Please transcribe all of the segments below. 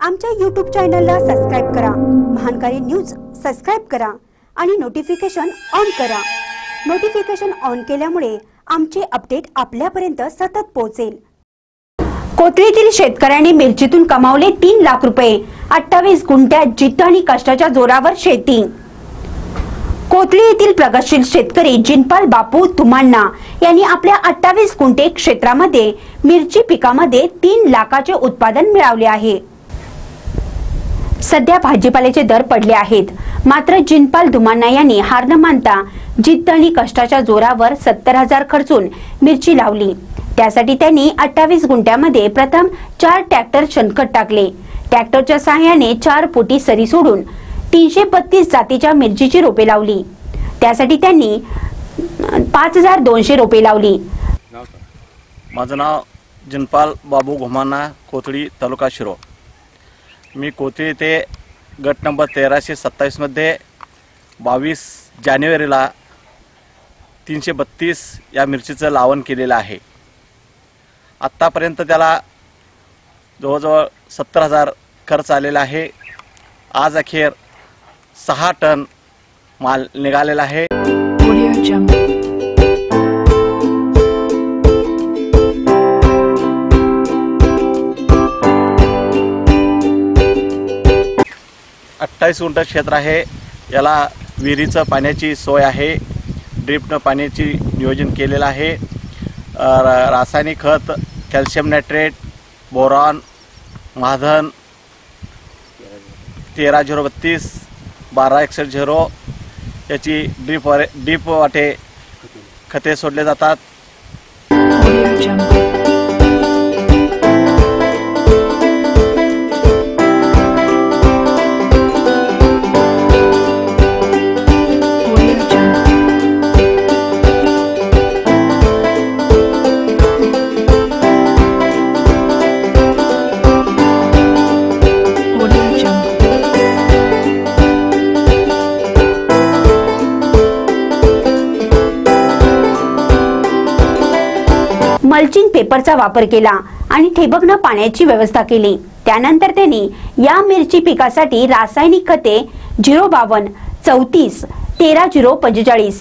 आमच्या YouTube चॅनलला subscribe करा, महानकारी न्यूज सबस्क्राइब करा आणि नोटिफिकेशन ऑन करा। नोटिफिकेशन ऑन केल्यामुळे आमचे अपडेट आपल्यापर्यंत सतत पोहोचेल। कोथळीतील शेतकऱ्यांनी मिरचीतून कमावले 3 लाख रुपये। 28 गुंठ्यात जिद्द आणि कष्टाच्या जोरावर शेती। कोथळी येथील प्रगतशील शेतकरी जिनपाल बापू तुमांना यांनी आपल्या 28 गुंठे क्षेत्रामध्ये मिरची पिकामध्ये 3 लाखाचे उत्पादन मिळवले आहे। सध्या भाजीपाल्याचे दर पडले आहेत, मात्र जिनपाल तुमांना यांनी हार न मानता जिद्द आणि कष्टाच्या जोरावर 70,000 खर्चून मिरची लावली। त्यासाठी त्यांनी 28 गुंठ्यामध्ये प्रथम 4 ट्रॅक्टर शनखत टाकले। ट्रॅक्टरच्या सहाय्याने 4 पोटी सरी सोडून 332 जातीच्या मिरचीची रोपे लावली। त्यासाठी त्यांनी 5200 रोपे लावली। माझं नाव जिनपाल बाबू घुमाना, कोथळी तालुका शिरोळ। मी कोथळी येथे गट नंबर 1327 मध्ये 22 जानेवारीला 332 या मिरचीचं लावण केलेलं आहे। आत्तापर्यंत त्याला जवळजवळ 70,000 खर्च आलेला आहे। आज अखेर 6 टन माल निघालेला आहे। Audio Jungle. 28 गुंठ क्षेत्र आहे। याला विहिरीचं पाण्याची सोय आहे, ड्रिपनं पाण्याची नियोजन केलेलं आहे। रासायनिक खत, कॅल्शियम नायट्रेट, बोरॉन, महाधन 13032, 1261 याची ड्रीप वाटे खते सोडले जातात। Audio Jungle. मल्चिंग पेपरचा वापर केला आणि ठिबकनं पाण्याची व्यवस्था केली। त्यानंतर त्यांनी या मिरची पिकासाठी रासायनिक खते 052, 34, 13045,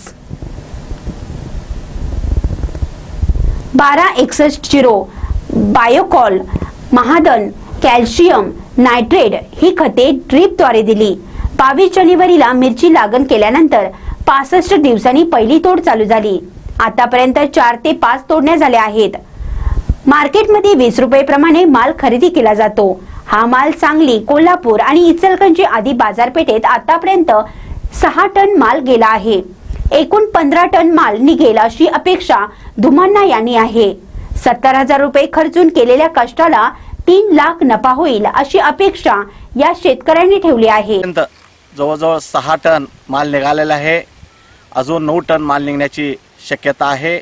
1261, बायोकॉल, महाधन, कॅल्शियम नायट्रेट ही खते ड्रीपद्वारे दिली। 22 जानेवारीला मिरची लागण केल्यानंतर 65 दिवसांनी पहिली तोड चालू झाली। आतापर्यंत 4 ते 5 तोडण्या झाल्या आहेत। मार्केटमध्ये 20 रुपये प्रमाणे माल खरेदी केला जातो। हा माल सांगली, कोल्हापूर आणि इचलकरंजी आदी बाजारपेठेत आतापर्यंत 6 टन माल गेला आहे। एकूण 15 टन माल निघेल अशी अपेक्षा धुमांना यांनी आहे। 70,000 रुपये खर्चून केलेल्या कष्टाला 3 लाख नफा होईल अशी अपेक्षा या शेतकऱ्यांनी ठेवली आहे। जवळजवळ 6 टन माल निघालेला आहे। अजून 9 टन माल निघण्याची शक्यता आहे।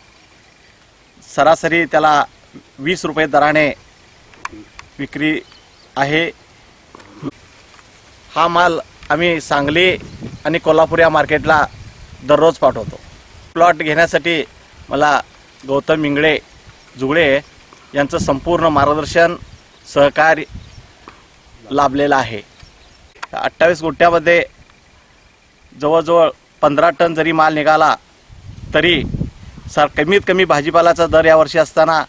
सरासरी त्याला 20 रुपये दराने विक्री आहे। हा माल आम्ही सांगली आणि कोल्हापूर या मार्केटला दररोज पाठवतो। प्लॉट घेण्यासाठी मला गौतम इंगळे जुगळे यांचं संपूर्ण मार्गदर्शन सहकार्य लाभलेलं आहे। 28 गुंठ्यामध्ये जवळजवळ 15 टन जरी माल निघाला तरी कमीत कमी भाजीपालाचा दर यावर्षी असताना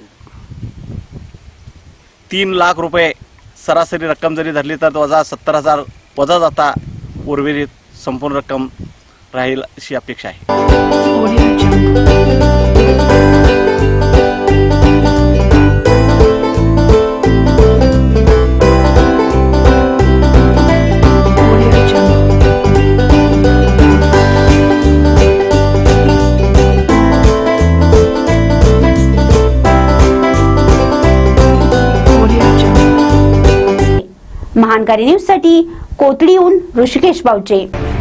3 लाख रुपये सरासरी रक्कम जरी धरली तर वजा 70,000 वजा जाता उर्वरित संपूर्ण रक्कम राहील अशी अपेक्षा आहे। Audio Jungle. महानकारी न्यूज साठी कोथळीहून ऋषिकेश बावचे।